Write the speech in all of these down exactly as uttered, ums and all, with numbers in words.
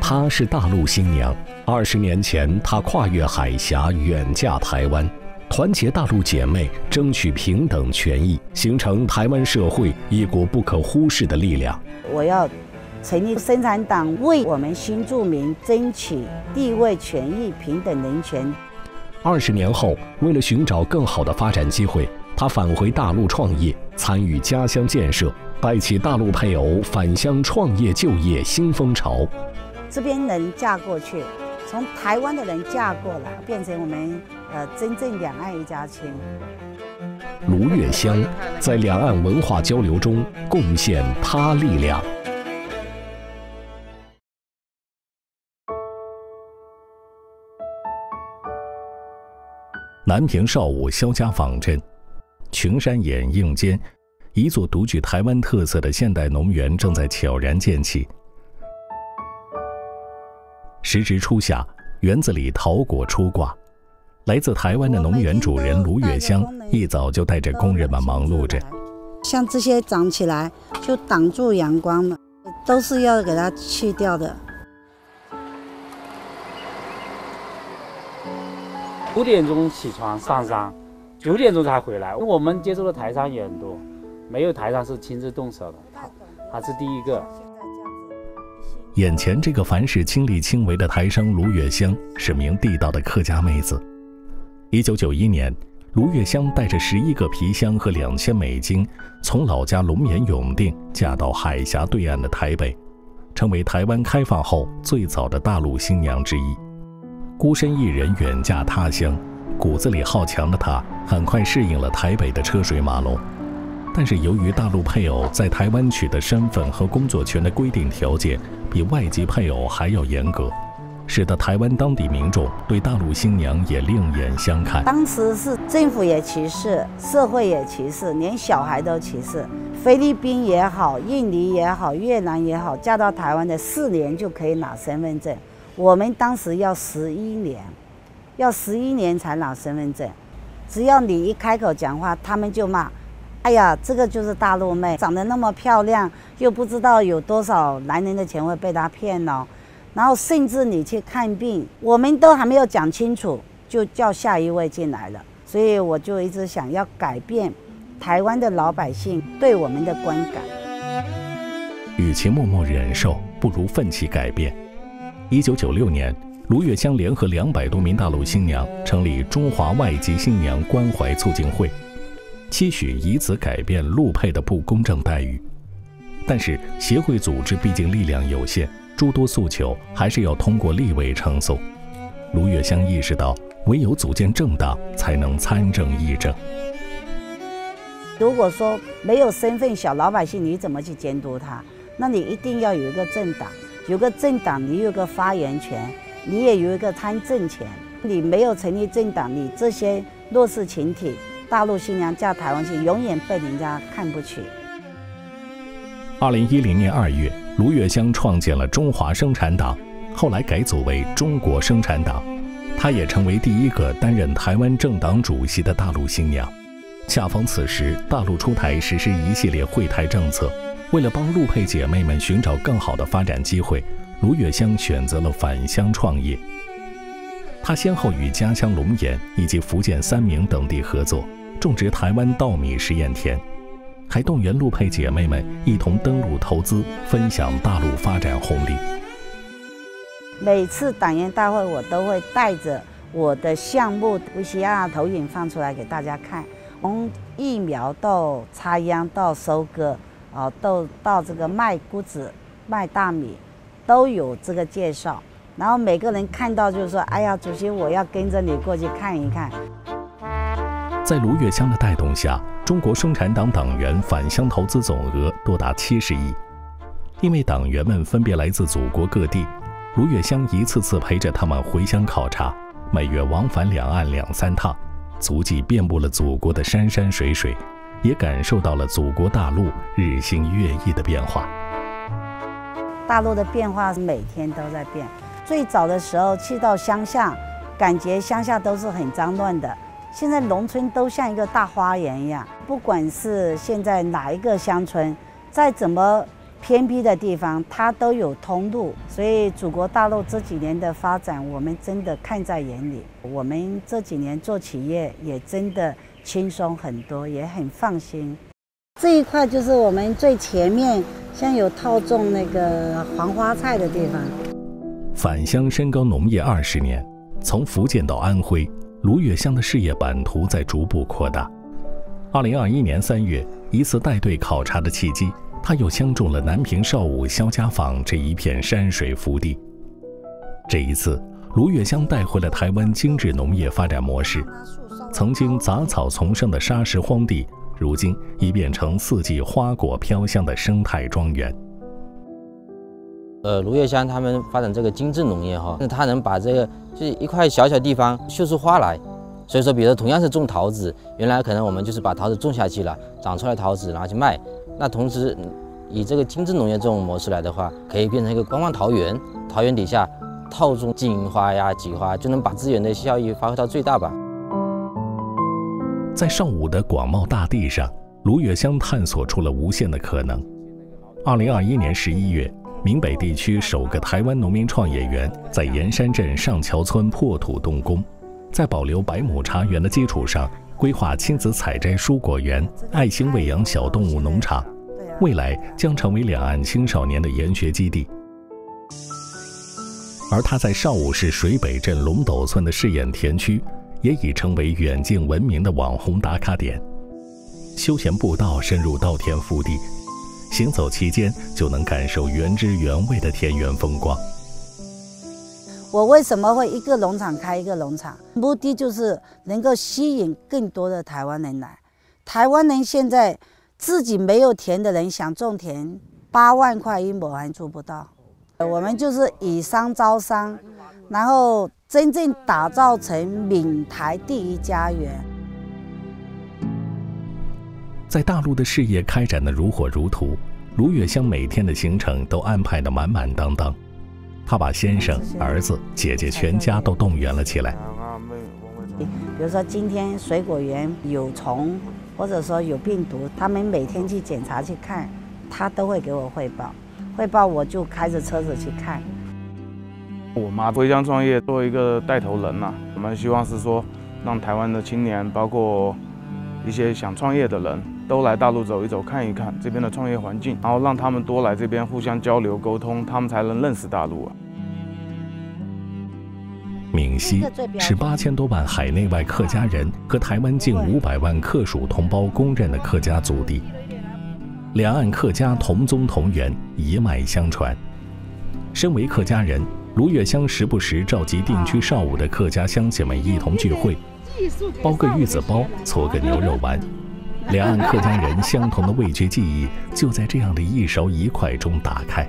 她是大陆新娘。二十年前，她跨越海峡远嫁台湾，团结大陆姐妹，争取平等权益，形成台湾社会一股不可忽视的力量。 我要成立生产党，为我们新住民争取地位、权益、平等人权。 二十年后，为了寻找更好的发展机会，她返回大陆创业，参与家乡建设，带起大陆配偶返乡创业就业新风潮。 这边人嫁过去，从台湾的人嫁过来，变成我们呃真正两岸一家亲。 卢月香在两岸文化交流中贡献她力量。南平邵武萧家坊镇，群山掩映间，一座独具台湾特色的现代农园正在悄然建起。时值初夏，园子里桃果出挂。来自台湾的农园主人卢月香一早就带着工人们忙碌着。 像这些长起来就挡住阳光了，都是要给它去掉的。 五点钟起床上山，九点钟才回来。我们接触的台商也很多，没有台商是亲自动手的，他他是第一个。 眼前这个凡事亲力亲为的台商卢月香是名地道的客家妹子。一九九一年，卢月香带着十一个皮箱和两千美金，从老家龙岩永定嫁到海峡对岸的台北，成为台湾开放后最早的大陆新娘之一。孤身一人远嫁他乡，骨子里好强的她很快适应了台北的车水马龙。但是由于大陆配偶在台湾取得身份和工作权的规定条件比外籍配偶还要严格，使得台湾当地民众对大陆新娘也另眼相看。 当时是政府也歧视，社会也歧视，连小孩都歧视。菲律宾也好，印尼也好，越南也好，嫁到台湾的四年就可以拿身份证。我们当时要十一年，要十一年才拿身份证。只要你一开口讲话，他们就骂：“哎呀，这个就是大陆妹，长得那么漂亮，又不知道有多少男人的钱会被她骗哦。”然后甚至你去看病，我们都还没有讲清楚，就叫下一位进来了。所以我就一直想要改变台湾的老百姓对我们的观感。 与其默默忍受，不如奋起改变。一九九六年，卢月香联合两百多名大陆新娘成立中华外籍新娘关怀促进会，期许以此改变陆配的不公正待遇。但是协会组织毕竟力量有限，诸多诉求还是要通过立委呈送。卢月香意识到，唯有组建政党才能参政议政。 如果说没有身份，小老百姓你怎么去监督他？那你一定要有一个政党，有个政党你有个发言权，你也有一个参政权。你没有成立政党，你这些弱势群体，大陆新娘嫁台湾新，永远被人家看不起。 二零一零年二月，卢月香创建了中华生产党，后来改组为中国生产党。她也成为第一个担任台湾政党主席的大陆新娘。恰逢此时，大陆出台实施一系列惠台政策，为了帮陆配姐妹们寻找更好的发展机会，卢月香选择了返乡创业。她先后与家乡龙岩以及福建三明等地合作，种植台湾稻米实验田，还动员陆配姐妹们一同登陆投资，分享大陆发展红利。 每次党员大会，我都会带着我的项目 V C R 投影放出来给大家看，从疫苗到插秧到收割，啊，到到这个卖谷子、卖大米，都有这个介绍。然后每个人看到就说：“哎呀，主席，我要跟着你过去看一看。” 在卢月香的带动下，中国生产党党员返乡投资总额多达七十亿。因为党员们分别来自祖国各地，卢月香一次次陪着他们回乡考察，每月往返两岸两三趟，足迹遍布了祖国的山山水水，也感受到了祖国大陆日新月异的变化。 大陆的变化每天都在变。最早的时候去到乡下，感觉乡下都是很脏乱的。现在农村都像一个大花园一样，不管是现在哪一个乡村，再怎么偏僻的地方，它都有通路，所以祖国大陆这几年的发展，我们真的看在眼里。我们这几年做企业也真的轻松很多，也很放心。这一块就是我们最前面，像有套种那个黄花菜的地方。 返乡深耕农业二十年，从福建到安徽，卢月香的事业版图在逐步扩大。二零二一年三月，一次带队考察的契机，他又相中了南平邵武肖家坊这一片山水福地。这一次，卢月香带回了台湾精致农业发展模式，曾经杂草丛生的沙石荒地，如今已变成四季花果飘香的生态庄园。 呃，卢月香他们发展这个精致农业哈，那他能把这个就是一块小小地方绣出花来。所以说，比如说同样是种桃子，原来可能我们就是把桃子种下去了，长出来桃子拿去卖。那同时，以这个精致农业这种模式来的话，可以变成一个观光桃园，桃园底下套种金花呀、菊花，就能把资源的效益发挥到最大吧。 在邵武的广袤大地上，卢月香探索出了无限的可能。二零二一年十一月，闽北地区首个台湾农民创业园在盐山镇上桥村破土动工，在保留百亩茶园的基础上，规划亲子采摘蔬果园、爱心喂养小动物农场，未来将成为两岸青少年的研学基地。而他在邵武市水北镇龙斗村的试验田区，也已成为远近闻名的网红打卡点。休闲步道深入稻田腹地，行走期间就能感受原汁原味的田园风光。 我为什么会一个农场开一个农场？目的就是能够吸引更多的台湾人来。台湾人现在自己没有田的人想种田，八万块一亩还做不到。我们就是以商招商，然后真正打造成闽台第一家园。 在大陆的事业开展得如火如荼，卢月香每天的行程都安排得满满当当。他把先生、儿子、姐姐全家都动员了起来。 比如说今天水果园有虫，或者说有病毒，他们每天去检查去看，他都会给我汇报。汇报我就开着车子去看。 我妈回乡创业，作为一个带头人嘛，我们希望是说，让台湾的青年，包括一些想创业的人，都来大陆走一走，看一看这边的创业环境，然后让他们多来这边互相交流沟通，他们才能认识大陆啊。 闽西是八千多万海内外客家人和台湾近五百万客属同胞公认的客家祖地，两岸客家同宗同源，一脉相传。身为客家人，卢月香时不时召集定居邵武的客家乡亲们一同聚会，包个玉子包，搓个牛肉丸。两岸客家人相同的味觉记忆就在这样的一勺一块中打开。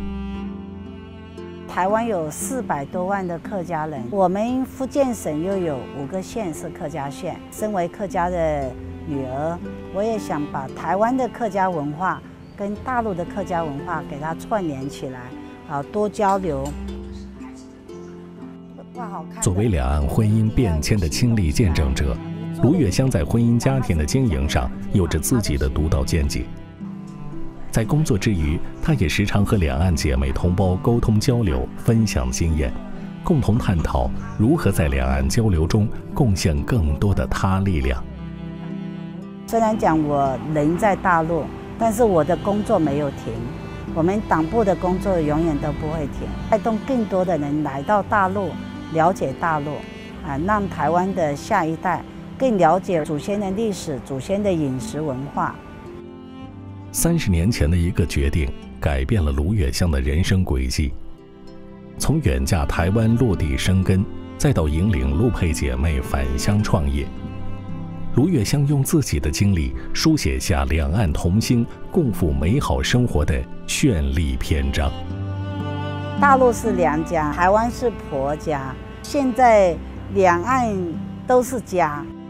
台湾有四百多万的客家人，我们福建省又有五个县是客家县。身为客家的女儿，我也想把台湾的客家文化跟大陆的客家文化给它串联起来，啊，多交流。 作为两岸婚姻变迁的亲历见证者，卢月香在婚姻家庭的经营上有着自己的独到见解。在工作之余，她也时常和两岸姐妹同胞沟通交流，分享经验，共同探讨如何在两岸交流中贡献更多的他力量。 虽然讲我人在大陆，但是我的工作没有停。我们党部的工作永远都不会停，带动更多的人来到大陆，了解大陆，啊，让台湾的下一代更了解祖先的历史、祖先的饮食文化。 三十年前的一个决定，改变了卢月香的人生轨迹。从远嫁台湾落地生根，再到引领陆配姐妹返乡创业，卢月香用自己的经历书写下两岸同心、共赴美好生活的绚丽篇章。 大陆是娘家，台湾是婆家，现在两岸都是家。